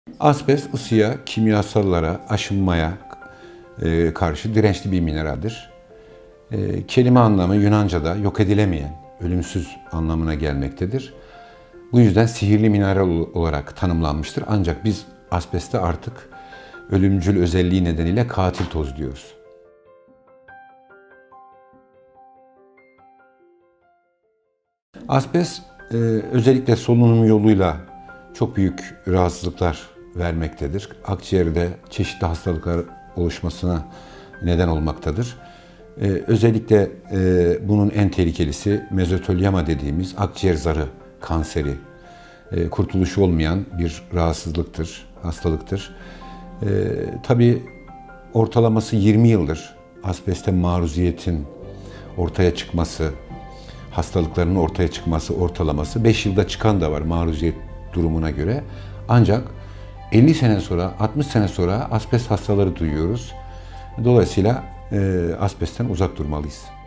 Asbest ısıya, kimyasallara, aşınmaya karşı dirençli bir mineraldir. Kelime anlamı Yunanca'da yok edilemeyen, ölümsüz anlamına gelmektedir. Bu yüzden sihirli mineral olarak tanımlanmıştır. Ancak biz asbeste artık ölümcül özelliği nedeniyle katil toz diyoruz. Asbest özellikle solunum yoluyla çok büyük rahatsızlıklar vermektedir. Akciğerde çeşitli hastalıklar oluşmasına neden olmaktadır. Özellikle bunun en tehlikelisi mezotelioma dediğimiz akciğer zarı kanseri. Kurtuluşu olmayan bir rahatsızlıktır, hastalıktır. Tabii ortalaması 20 yıldır asbeste maruziyetin ortaya çıkması, hastalıkların ortaya çıkması ortalaması. 5 yılda çıkan da var maruziyet durumuna göre. Ancak 50 sene sonra, 60 sene sonra asbest hastaları duyuyoruz. Dolayısıyla asbestten uzak durmalıyız.